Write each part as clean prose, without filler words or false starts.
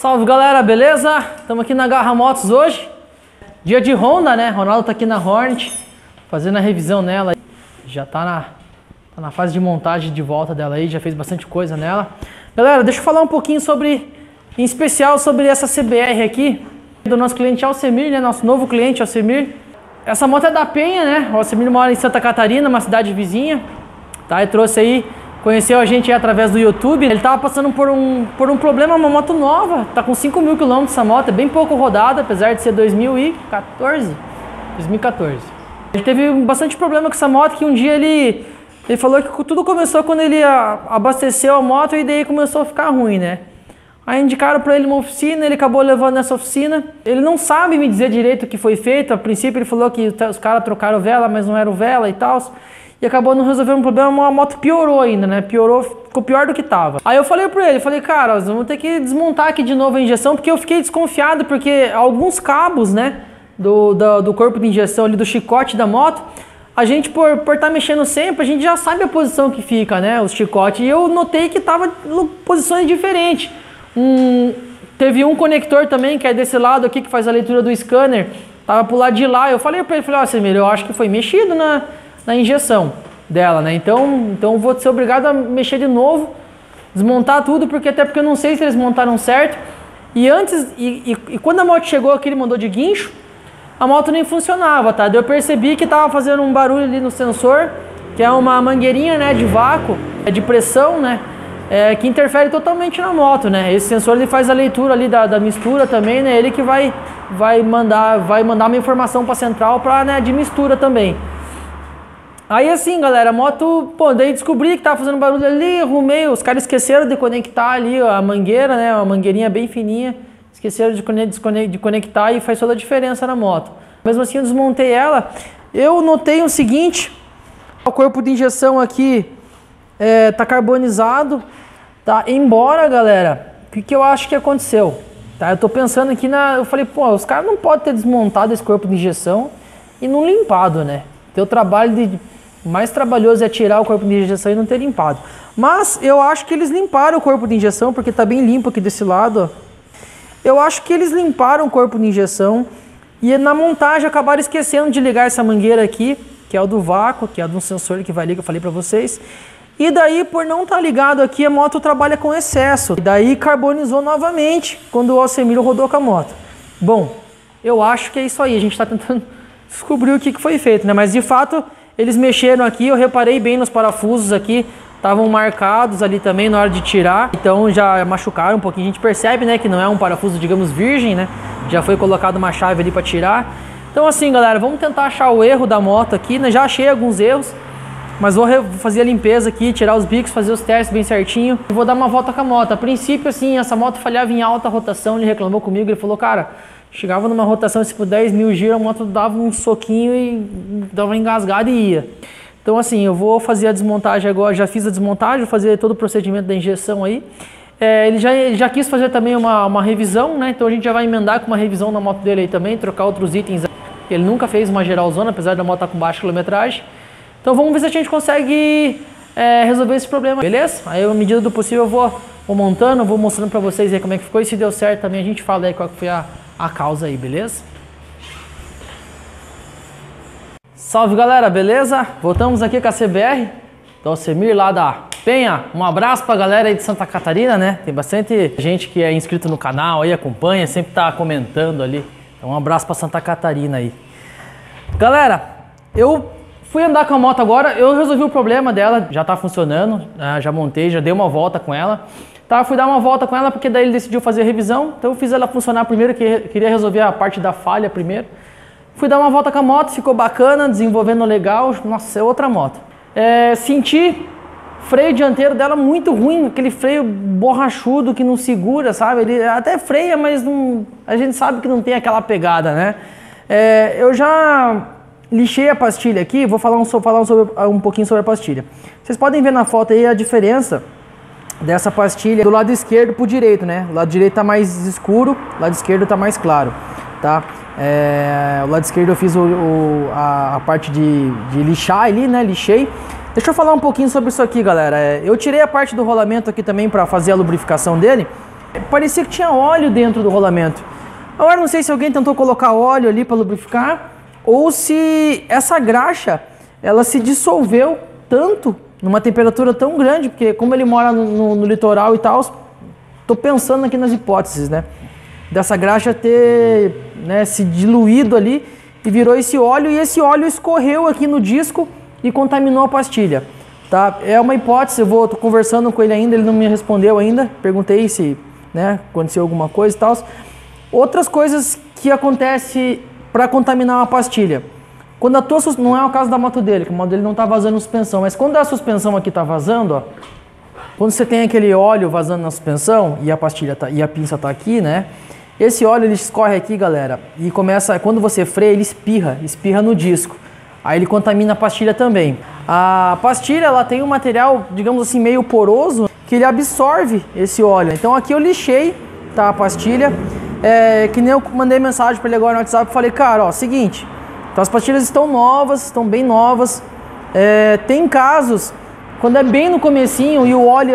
Salve galera, beleza? Estamos aqui na Garra Motos hoje. Dia de Honda, né? Ronaldo tá aqui na Hornet, fazendo a revisão nela. Já tá na fase de montagem de volta dela aí, já fez bastante coisa nela. Galera, deixa eu falar um pouquinho em especial sobre essa CBR aqui, do nosso cliente Alcemir, né? Nosso novo cliente Alcemir. Essa moto é da Penha, né? O Alcemir mora em Santa Catarina, uma cidade vizinha. Tá? Ele trouxe aí, conheceu a gente aí através do YouTube. Ele tava passando por um problema, uma moto nova. Tá com 5.000 km essa moto, é bem pouco rodada, apesar de ser 2014. Ele teve bastante problema com essa moto, que um dia ele falou que tudo começou quando ele abasteceu a moto e daí começou a ficar ruim, né? Aí indicaram para ele uma oficina, ele acabou levando nessa oficina. Ele não sabe me dizer direito o que foi feito. A princípio ele falou que os caras trocaram vela, mas não era o vela e tal. E acabou não resolvendo o problema, a moto piorou ainda, né? Piorou, ficou pior do que tava. Aí eu falei pra ele, cara, nós vamos ter que desmontar aqui de novo a injeção, porque eu fiquei desconfiado, porque alguns cabos, né, do corpo de injeção ali, do chicote da moto, a gente, por estar mexendo sempre, a gente já sabe a posição que fica, né, os chicotes. E eu notei que tava em posições diferentes. Teve um conector também, que é desse lado aqui, que faz a leitura do scanner, tava pro lado de lá. Eu falei pra ele, ó, Semir, eu acho que foi mexido na injeção dela, né? Então eu vou ser obrigado a mexer de novo, desmontar tudo, até porque eu não sei se eles montaram certo. E quando a moto chegou aqui, ele mandou de guincho, a moto nem funcionava, tá? Daí eu percebi que tava fazendo um barulho ali no sensor, que é uma mangueirinha, né, de vácuo, de pressão, né? Que interfere totalmente na moto, né? Esse sensor ele faz a leitura ali da mistura também, né? Ele que vai mandar uma informação para a central de mistura também. Aí assim, galera, a moto, daí descobri que tava fazendo barulho ali, arrumei, os caras esqueceram de conectar ali a mangueira, né? Uma mangueirinha bem fininha, esqueceram de conectar e faz toda a diferença na moto. Mesmo assim eu desmontei ela. Eu notei o seguinte, o corpo de injeção aqui tá carbonizado. Tá, embora, galera, o que eu acho que aconteceu? Tá, eu tô pensando aqui eu falei, os caras não podem ter desmontado esse corpo de injeção e não limpado, né? Teu trabalho mais trabalhoso é tirar o corpo de injeção e não ter limpado. Mas eu acho que eles limparam o corpo de injeção, porque tá bem limpo aqui desse lado, ó. Eu acho que eles limparam o corpo de injeção e na montagem acabaram esquecendo de ligar essa mangueira aqui, que é o do vácuo, que é do sensor que vai ligar, que eu falei pra vocês. E daí, por não estar ligado aqui, a moto trabalha com excesso. E daí carbonizou novamente quando o Alcemir rodou com a moto. Bom, eu acho que é isso aí. A gente está tentando descobrir o que foi feito, né? Mas de fato, eles mexeram aqui. Eu reparei bem nos parafusos aqui. Estavam marcados ali também na hora de tirar. Então já machucaram um pouquinho. A gente percebe, né, que não é um parafuso, digamos, virgem, né? Já foi colocado uma chave ali para tirar. Então assim, galera, vamos tentar achar o erro da moto aqui, né? Já achei alguns erros. Mas vou fazer a limpeza aqui, tirar os bicos, fazer os testes bem certinho. E vou dar uma volta com a moto. A princípio, assim, essa moto falhava em alta rotação. Ele reclamou comigo, ele falou, cara, chegava numa rotação, tipo 10.000 giros, a moto dava um soquinho e dava uma engasgada e ia. Então, assim, eu vou fazer a desmontagem agora. Já fiz a desmontagem, vou fazer todo o procedimento da injeção aí. Ele já quis fazer também uma revisão, né? Então a gente já vai emendar com uma revisão na moto dele aí também, trocar outros itens. Ele nunca fez uma geralzona, apesar da moto estar com baixa quilometragem. Então vamos ver se a gente consegue resolver esse problema, beleza? Aí, à medida do possível, eu vou montando, vou mostrando pra vocês aí como é que ficou. E se deu certo também, a gente fala aí qual que foi a causa aí, beleza? Salve, galera, beleza? Voltamos aqui com a CBR do Alcemir lá da Penha. Um abraço pra galera aí de Santa Catarina, né? Tem bastante gente que é inscrito no canal aí, acompanha, sempre tá comentando ali. Então um abraço pra Santa Catarina aí. Galera, eu fui andar com a moto agora, eu resolvi o problema dela, já tá funcionando, já montei, já dei uma volta com ela. Tá, fui dar uma volta com ela porque daí ele decidiu fazer a revisão, então eu fiz ela funcionar primeiro, queria resolver a parte da falha primeiro. Fui dar uma volta com a moto, ficou bacana, desenvolvendo legal, nossa, é outra moto. Senti freio dianteiro dela muito ruim, aquele freio borrachudo que não segura, sabe? Ele até freia, mas não, a gente sabe que não tem aquela pegada, né? Eu já lixei a pastilha aqui, vou falar um pouquinho sobre a pastilha. Vocês podem ver na foto aí a diferença dessa pastilha do lado esquerdo pro direito, né? O lado direito tá mais escuro, o lado esquerdo tá mais claro, tá? O lado esquerdo eu fiz a parte de lixar ali, né? Lixei. Deixa eu falar um pouquinho sobre isso aqui, galera. Eu tirei a parte do rolamento aqui também para fazer a lubrificação dele. Parecia que tinha óleo dentro do rolamento. Agora não sei se alguém tentou colocar óleo ali para lubrificar ou se essa graxa ela se dissolveu tanto numa temperatura tão grande, porque como ele mora no litoral e tal, tô pensando aqui nas hipóteses, né? Dessa graxa ter, né, se diluído ali e virou esse óleo, e esse óleo escorreu aqui no disco e contaminou a pastilha, tá? É uma hipótese, tô conversando com ele ainda, ele não me respondeu ainda, perguntei se, né, aconteceu alguma coisa e tal. Outras coisas que acontecem para contaminar uma pastilha. Quando a tua, não é o caso da moto dele, que a moto dele não está vazando suspensão, mas quando a suspensão aqui está vazando, ó, quando você tem aquele óleo vazando na suspensão e a pastilha e a pinça está aqui, né? Esse óleo ele escorre aqui, galera, e começa, quando você freia, ele espirra no disco. Aí ele contamina a pastilha também. A pastilha, ela tem um material, digamos assim, meio poroso, que ele absorve esse óleo. Então aqui eu lixei, tá, a pastilha. Que nem eu mandei mensagem para ele agora no WhatsApp e falei, cara, ó, seguinte, então as pastilhas estão novas, estão bem novas. Tem casos, quando é bem no comecinho e o óleo,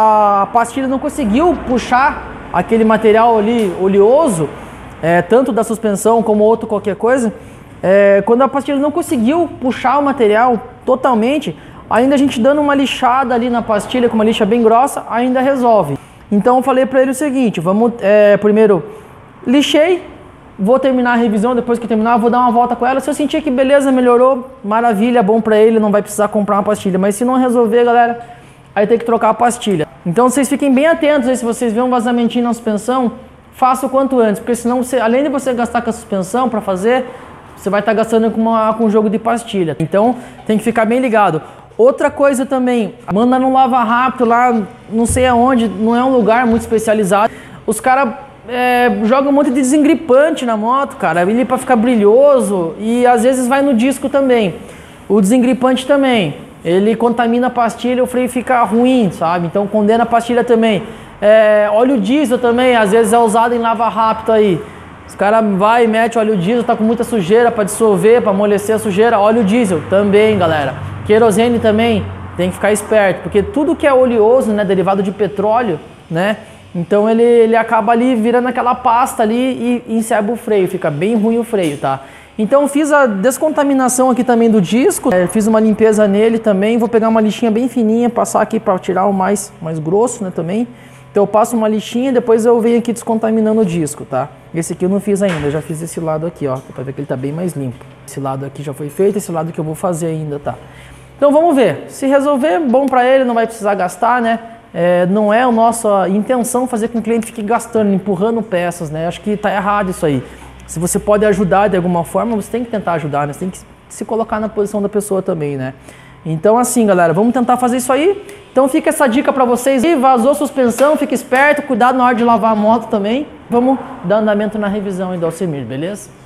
a pastilha não conseguiu puxar aquele material ali oleoso, tanto da suspensão como outro qualquer coisa, quando a pastilha não conseguiu puxar o material totalmente, ainda a gente dando uma lixada ali na pastilha, com uma lixa bem grossa, ainda resolve. Então eu falei para ele o seguinte, vamos primeiro lixei, vou terminar a revisão, depois que terminar vou dar uma volta com ela, se eu sentir que beleza, melhorou, maravilha, bom para ele, não vai precisar comprar uma pastilha, mas se não resolver, galera, aí tem que trocar a pastilha. Então vocês fiquem bem atentos aí, se vocês verem um vazamentinho na suspensão, faça o quanto antes, porque senão você, além de você gastar com a suspensão para fazer, você vai estar gastando com um jogo de pastilha. Então tem que ficar bem ligado. Outra coisa também, manda no lava rápido lá, não sei aonde, não é um lugar muito especializado, os caras jogam um monte de desengripante na moto, cara, ele para ficar brilhoso, e às vezes vai no disco também. O desengripante também, ele contamina a pastilha, o freio fica ruim, sabe? Então condena a pastilha também. Óleo diesel também, às vezes é usado em lava rápido aí. Os caras vai e mete óleo diesel, tá com muita sujeira para dissolver, para amolecer a sujeira, óleo diesel também, galera. Querosene também, tem que ficar esperto, porque tudo que é oleoso, né, derivado de petróleo, né? Então ele acaba ali virando aquela pasta ali e encerra o freio, fica bem ruim o freio, tá? Então fiz a descontaminação aqui também do disco, fiz uma limpeza nele também, vou pegar uma lixinha bem fininha, passar aqui para tirar o mais grosso, né, também. Então eu passo uma lixinha e depois eu venho aqui descontaminando o disco, tá? Esse aqui eu não fiz ainda, eu já fiz esse lado aqui, ó, para ver que ele tá bem mais limpo. Esse lado aqui já foi feito, esse lado que eu vou fazer ainda, tá? Então vamos ver, se resolver, bom para ele, não vai precisar gastar, né? Não é a nossa intenção fazer com que o cliente fique gastando, empurrando peças, né? Acho que tá errado isso aí. Se você pode ajudar de alguma forma, você tem que tentar ajudar, né? Você tem que se colocar na posição da pessoa também, né? Então assim, galera, vamos tentar fazer isso aí. Então fica essa dica para vocês. E vazou suspensão, fica esperto, cuidado na hora de lavar a moto também. Vamos dar andamento na revisão aí do Alcemir, beleza?